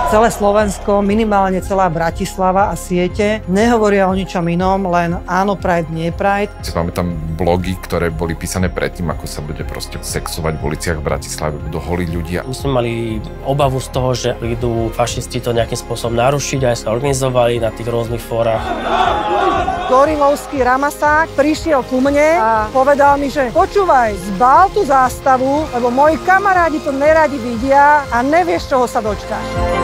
Celé Slovensko, minimálne celá Bratislava a siete nehovoria o ničom inom, len áno Pride, nie Pride. Máme tam blogy, ktoré boli písané predtým, ako sa bude proste sexovať v uliciach v Bratislave, budú holiť ľudia. My sme mali obavu z toho, že prídu fašisti to nejakým spôsobom narušiť, aj sa organizovali na tých rôznych fórach. Gorilovský Ramasák prišiel ku mne a povedal mi, že počúvaj, zbal tú zástavu, lebo moji kamarádi to neradi vidia a nevieš, čoho sa dočkáš.